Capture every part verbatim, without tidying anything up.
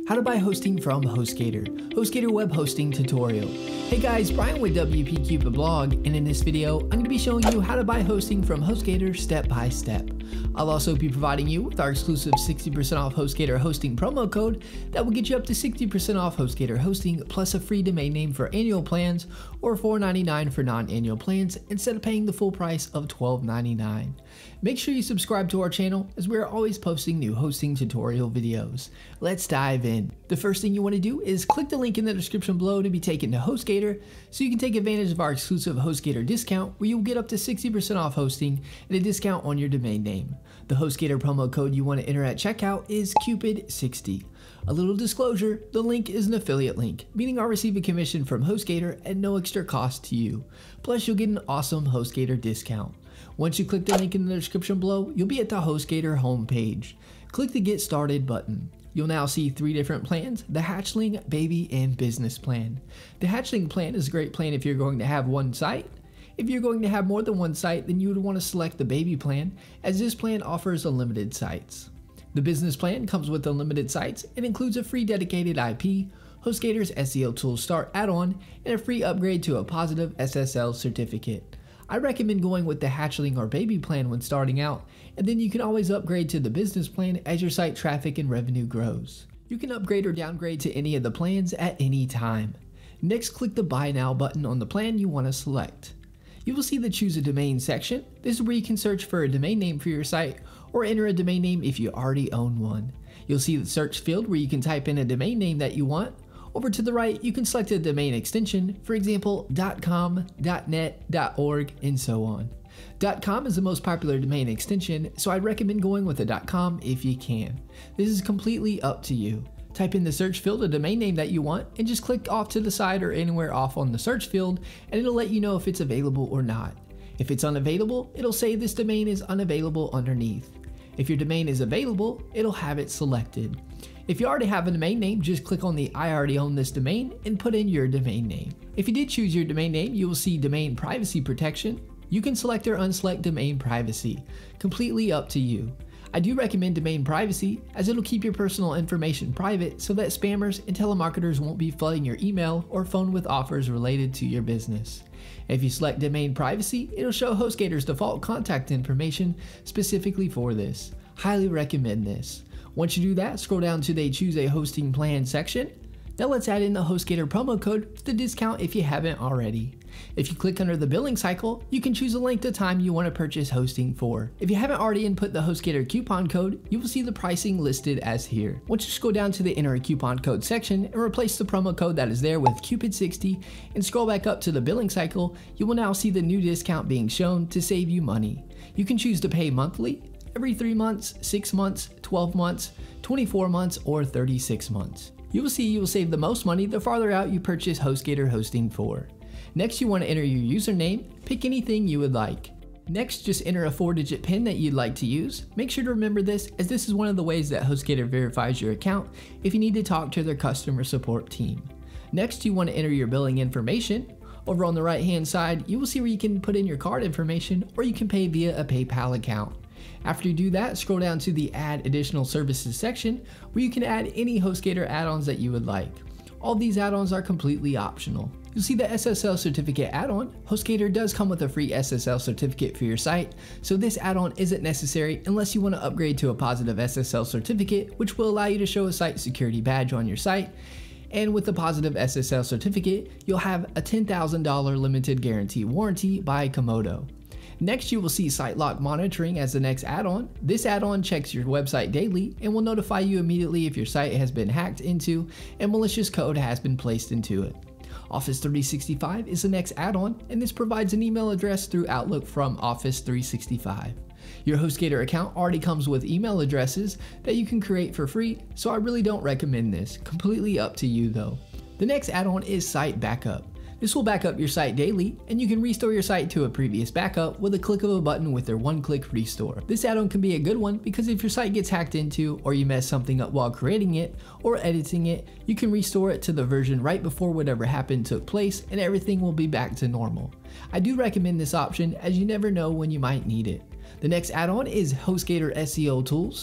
How to buy hosting from Hostgator, Hostgator web hosting tutorial. Hey guys, Brian with W P Cupid blog, and in this video, I'm going to be showing you how to buy hosting from Hostgator step by step. I'll also be providing you with our exclusive sixty percent off Hostgator hosting promo code that will get you up to sixty percent off Hostgator hosting plus a free domain name for annual plans or four ninety-nine for non-annual plans instead of paying the full price of twelve ninety-nine. Make sure you subscribe to our channel as we're always posting new hosting tutorial videos. Let's dive in. The first thing you want to do is click the link in the description below to be taken to Hostgator so you can take advantage of our exclusive Hostgator discount where you'll get up to sixty percent off hosting and a discount on your domain name. The Hostgator promo code you want to enter at checkout is Cupid sixty. A little disclosure, the link is an affiliate link, meaning I'll receive a commission from Hostgator at no extra cost to you. Plus you'll get an awesome Hostgator discount. Once you click the link in the description below, you'll be at the Hostgator homepage. Click the Get Started button. You'll now see three different plans: the Hatchling, Baby, and Business plan. The Hatchling plan is a great plan if you're going to have one site. If you're going to have more than one site, then you would want to select the Baby plan, as this plan offers unlimited sites. The Business plan comes with unlimited sites and includes a free dedicated I P, Hostgator's S E O Tools Start add-on, and a free upgrade to a positive S S L certificate. I recommend going with the Hatchling or Baby plan when starting out, and then you can always upgrade to the Business plan as your site traffic and revenue grows. You can upgrade or downgrade to any of the plans at any time. Next, click the Buy Now button on the plan you want to select. You will see the Choose a Domain section. This is where you can search for a domain name for your site or enter a domain name if you already own one. You'll see the search field where you can type in a domain name that you want. Over to the right, you can select a domain extension, for example, .com, .net, .org, and so on. .com is the most popular domain extension, so I'd recommend going with a .com if you can. This is completely up to you. Type in the search field a domain name that you want, and just click off to the side or anywhere off on the search field, and it'll let you know if it's available or not. If it's unavailable, it'll say this domain is unavailable underneath. If your domain is available, it'll have it selected. If you already have a domain name, just click on the I already own this domain and put in your domain name. If you did choose your domain name, you will see domain privacy protection. You can select or unselect domain privacy. Completely up to you. I do recommend domain privacy as it'll keep your personal information private so that spammers and telemarketers won't be flooding your email or phone with offers related to your business. If you select domain privacy, it'll show Hostgator's default contact information specifically for this. Highly recommend this. Once you do that, scroll down to the Choose a Hosting Plan section. Now let's add in the Hostgator promo code for the discount if you haven't already. If you click under the billing cycle, you can choose a length of time you want to purchase hosting for. If you haven't already input the Hostgator coupon code, you will see the pricing listed as here. Once you scroll down to the Enter a Coupon Code section and replace the promo code that is there with Cupid sixty and scroll back up to the billing cycle, you will now see the new discount being shown to save you money. You can choose to pay monthly, every three months, six months, twelve months, twenty-four months, or thirty-six months. You will see you will save the most money the farther out you purchase Hostgator hosting for. Next, you want to enter your username. Pick anything you would like. Next, just enter a four-digit PIN that you'd like to use. Make sure to remember this, as this is one of the ways that Hostgator verifies your account if you need to talk to their customer support team. Next, you want to enter your billing information. Over on the right-hand side, you will see where you can put in your card information, or you can pay via a PayPal account. After you do that, scroll down to the Add Additional Services section, where you can add any Hostgator add-ons that you would like. All these add-ons are completely optional. You'll see the S S L Certificate add-on. Hostgator does come with a free S S L certificate for your site, so this add-on isn't necessary unless you want to upgrade to a positive S S L certificate, which will allow you to show a site security badge on your site. And with the positive S S L certificate, you'll have a ten thousand dollar limited guarantee warranty by Komodo. Next, you will see Site Lock Monitoring as the next add-on. This add-on checks your website daily and will notify you immediately if your site has been hacked into and malicious code has been placed into it. Office three sixty-five is the next add-on, and this provides an email address through Outlook from Office three sixty-five. Your Hostgator account already comes with email addresses that you can create for free, so I really don't recommend this. Completely up to you though. The next add-on is Site Backup. This will back up your site daily, and you can restore your site to a previous backup with a click of a button with their one-click restore. This add-on can be a good one because if your site gets hacked into, or you mess something up while creating it or editing it, you can restore it to the version right before whatever happened took place, and everything will be back to normal. I do recommend this option as you never know when you might need it. The next add-on is Hostgator S E O Tools.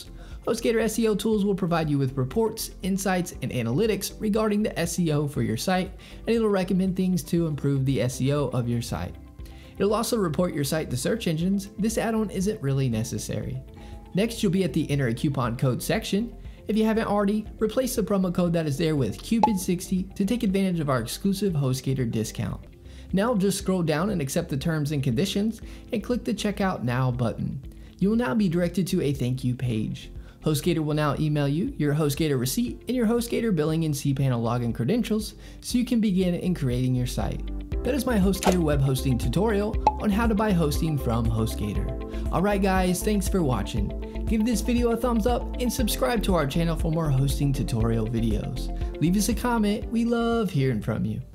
Hostgator S E O tools will provide you with reports, insights, and analytics regarding the S E O for your site, and it'll recommend things to improve the S E O of your site. It'll also report your site to search engines. This add-on isn't really necessary. Next, you'll be at the enter a coupon code section. If you haven't already, replace the promo code that is there with Cupid sixty to take advantage of our exclusive Hostgator discount. Now just scroll down and accept the terms and conditions and click the Checkout Now button. You will now be directed to a thank you page. Hostgator will now email you your Hostgator receipt and your Hostgator billing and cPanel login credentials so you can begin in creating your site. That is my Hostgator web hosting tutorial on how to buy hosting from Hostgator. Alright guys, thanks for watching. Give this video a thumbs up and subscribe to our channel for more hosting tutorial videos. Leave us a comment, we love hearing from you.